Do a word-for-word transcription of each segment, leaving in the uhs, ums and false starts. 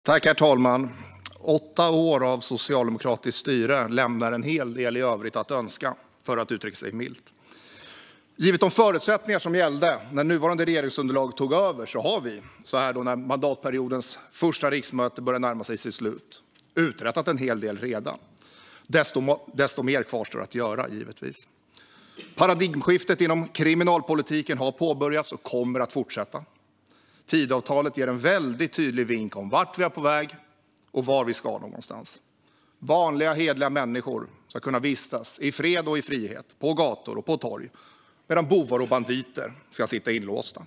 Tack herr talman. Åtta år av socialdemokratiskt styre lämnar en hel del i övrigt att önska, för att uttrycka sig milt. Givet de förutsättningar som gällde när nuvarande regeringsunderlag tog över så har vi, så här då när mandatperiodens första riksmöte börjar närma sig sitt slut, uträttat en hel del redan. Desto, desto mer kvarstår att göra givetvis. Paradigmskiftet inom kriminalpolitiken har påbörjats och kommer att fortsätta. Tidöavtalet ger en väldigt tydlig vink om vart vi är på väg och var vi ska någonstans. Vanliga, hedliga människor ska kunna vistas i fred och i frihet på gator och på torg, medan bovar och banditer ska sitta inlåsta.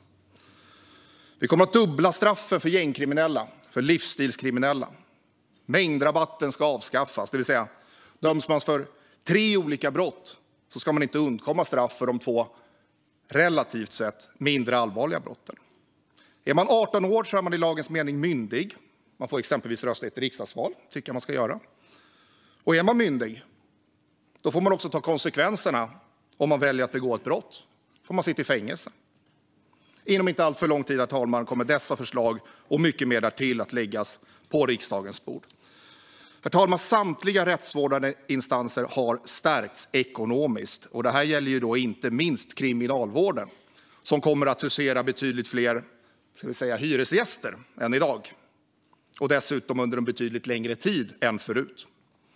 Vi kommer att dubbla straffen för gängkriminella, för livsstilskriminella. Mängdrabatten ska avskaffas, det vill säga döms man för tre olika brott så ska man inte undkomma straff för de två relativt sett mindre allvarliga brotten. Är man arton år så är man i lagens mening myndig. Man får exempelvis rösta i ett riksdagsval, tycker jag man ska göra. Och är man myndig, då får man också ta konsekvenserna om man väljer att begå ett brott. Får man sitta i fängelse. Inom inte allt för lång tid, herr talman, kommer dessa förslag och mycket mer därtill att läggas på riksdagens bord. Herr talman, samtliga rättsvårdande instanser har stärkts ekonomiskt. Och det här gäller ju då inte minst kriminalvården, som kommer att husera betydligt fler, ska vi säga, hyresgäster än idag. Och dessutom under en betydligt längre tid än förut.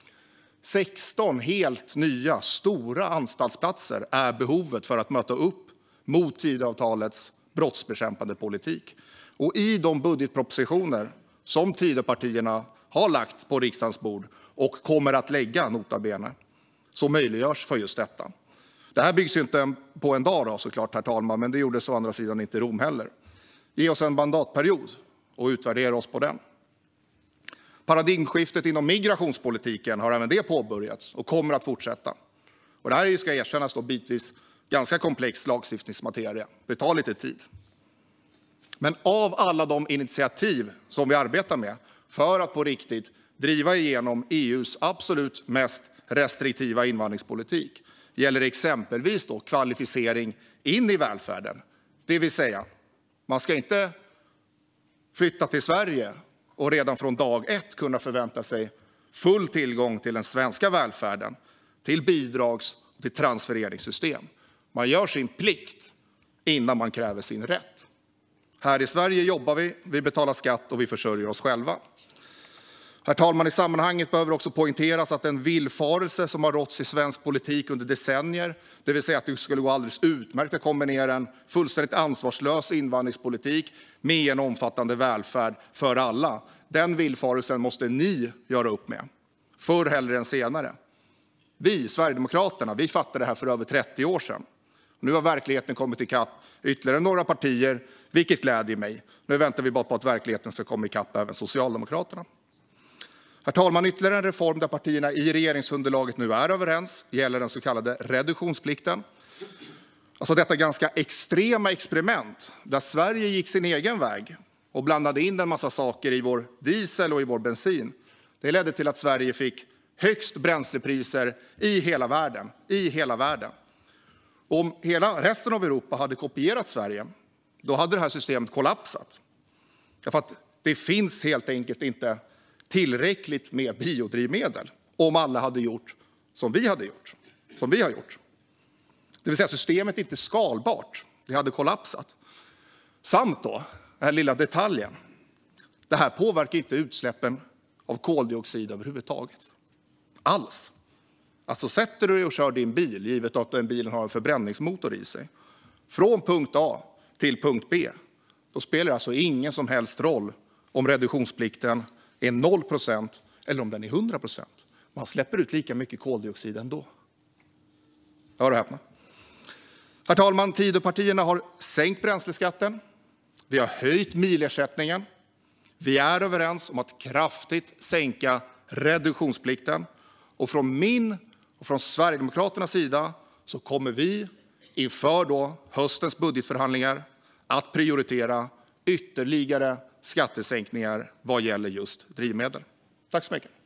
sexton helt nya stora anstaltsplatser är behovet för att möta upp mot Tidöavtalets brottsbekämpande politik. Och i de budgetpropositioner som Tidöpartierna har lagt på riksdagens bord och kommer att lägga, nota bene, så möjliggörs för just detta. Det här byggs inte på en dag då, såklart herr talman, men det gjordes å andra sidan inte i Rom heller. Ge oss en mandatperiod och utvärdera oss på den. Paradigmskiftet inom migrationspolitiken har även det påbörjats och kommer att fortsätta. Och det här ska erkännas då bitvis ganska komplex lagstiftningsmateria. Det tar lite tid. Men av alla de initiativ som vi arbetar med för att på riktigt driva igenom E U:s absolut mest restriktiva invandringspolitik gäller exempelvis då kvalificering in i välfärden. Det vill säga, man ska inte flytta till Sverige och redan från dag ett kunna förvänta sig full tillgång till den svenska välfärden, till bidrags- och till transfereringssystem. Man gör sin plikt innan man kräver sin rätt. Här i Sverige jobbar vi, vi betalar skatt och vi försörjer oss själva. Herr talman, i sammanhanget behöver också poängteras att den villfarelse som har rått i svensk politik under decennier, det vill säga att det skulle gå alldeles utmärkt att kombinera en fullständigt ansvarslös invandringspolitik med en omfattande välfärd för alla. Den villfarelsen måste ni göra upp med, förr hellre än senare. Vi, Sverigedemokraterna, vi fattade det här för över trettio år sedan. Nu har verkligheten kommit ikapp ytterligare några partier, vilket glädjer mig. Nu väntar vi bara på att verkligheten ska komma ikapp även Socialdemokraterna. Herr talman, ytterligare en reform där partierna i regeringsunderlaget nu är överens gäller den så kallade reduktionsplikten. Alltså detta ganska extrema experiment där Sverige gick sin egen väg och blandade in en massa saker i vår diesel och i vår bensin. Det ledde till att Sverige fick högst bränslepriser i hela världen. I hela världen. Om hela resten av Europa hade kopierat Sverige, då hade det här systemet kollapsat. Därför att det finns helt enkelt inte tillräckligt med biodrivmedel om alla hade gjort som vi hade gjort, som vi har gjort. Det vill säga systemet är inte skalbart, det hade kollapsat. Samt då, den här lilla detaljen, det här påverkar inte utsläppen av koldioxid överhuvudtaget. Alls. Alltså sätter du dig och kör din bil, givet att den bilen har en förbränningsmotor i sig, från punkt A till punkt B, då spelar det alltså ingen som helst roll om reduktionsplikten är noll procent eller om den är hundra procent. Man släpper ut lika mycket koldioxid ändå. Hör och häpna. Herr talman, Tidöpartierna har sänkt bränsleskatten. Vi har höjt milersättningen. Vi är överens om att kraftigt sänka reduktionsplikten. Och från min och från Sverigedemokraternas sida så kommer vi inför då höstens budgetförhandlingar att prioritera ytterligare skattesänkningar vad gäller just drivmedel. Tack så mycket.